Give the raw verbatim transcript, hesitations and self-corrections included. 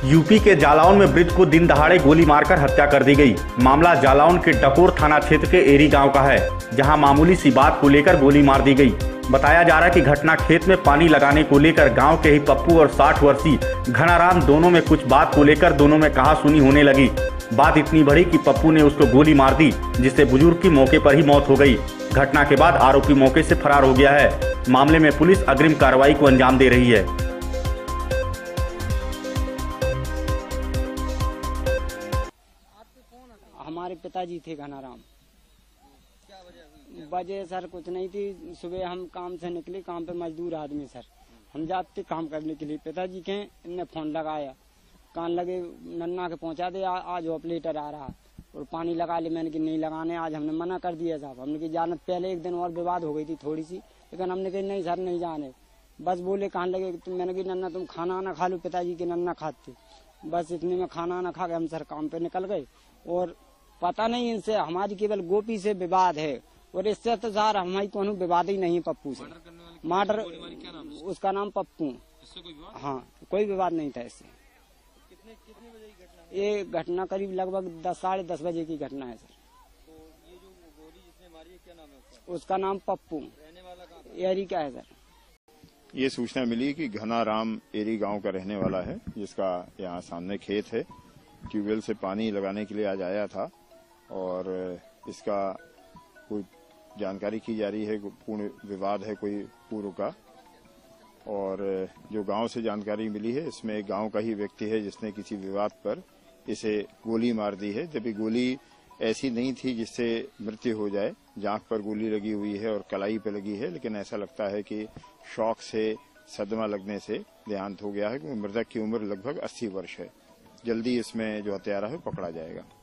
UP के जालौन में वृद्ध को दिन दहाड़े गोली मारकर हत्या कर दी गई। मामला जालौन के डकोर थाना क्षेत्र के एरी गांव का है, जहां मामूली सी बात को लेकर गोली मार दी गई। बताया जा रहा है कि घटना खेत में पानी लगाने को लेकर गांव के ही पप्पू और साठ वर्षीय घनाराम दोनों में कुछ बात को लेकर दोनों में कहासुनी होने लगी। बात इतनी बढ़ी कि पप्पू ने उसको गोली मार दी, जिससे बुजुर्ग की मौके पर ही मौत हो गई। घटना के बाद आरोपी मौके से फरार हो गया है। मामले में पुलिस अग्रिम कार्रवाई को अंजाम दे रही है। हमारे पिताजी थे घनाराम। क्या वजह वजह सर कुछ नहीं थी। सुबह हम काम से निकले, काम पे मजदूर आदमी सर, हम जाते काम करने के लिए। पिताजी के इनने फोन लगाया, कान लगे नन्ना के पहुंचा दे, आज ऑपरेटर आ रहा और पानी लगा ले। मैंने कि नहीं लगाने, आज हमने मना कर दिया साहब। हमने की जानत पहले एक दिन और विवाद हो गई थी थोड़ी सी, लेकिन हमने कहा नहीं सर नहीं जाने। बस बोले कान लगे तुम, मैंने कि नन्ना तुम खाना आना खा लो। पिताजी के नन्ना खाते, बस इतने में खाना आना खा के हम सर काम पे निकल गए। और पता नहीं इनसे हमारी केवल गोपी से विवाद है, और इससे तो सर हमारी कोनो विवाद ही नहीं पप्पू से। मर्डर, उसका नाम पप्पू। हाँ, कोई विवाद नहीं था इससे। कितने कितने बजे की घटना है? ये घटना करीब लगभग दस साढ़े दस बजे की घटना है सर। तो ये जो गोली जिसने मारी है क्या नाम है उसका? उसका नाम पप्पू। रहने वाला कहाँ? एरी का है सर। ये सूचना मिली कि घनाराम एरी गांव का रहने वाला है, जिसका यहाँ सामने खेत है। ट्यूबवेल से पानी लगाने के लिए आज आया था और इसका कोई जानकारी की जा रही है, पूर्ण विवाद है कोई पूर्व का। और जो गांव से जानकारी मिली है, इसमें एक गांव का ही व्यक्ति है जिसने किसी विवाद पर इसे गोली मार दी है। जबकि गोली ऐसी नहीं थी जिससे मृत्यु हो जाए, जांघ पर गोली लगी हुई है और कलाई पे लगी है, लेकिन ऐसा लगता है कि शॉक से, सदमा लगने से देहांत हो गया है। मृतक की उम्र लगभग अस्सी वर्ष है। जल्दी इसमें जो हत्यारा है पकड़ा जाएगा।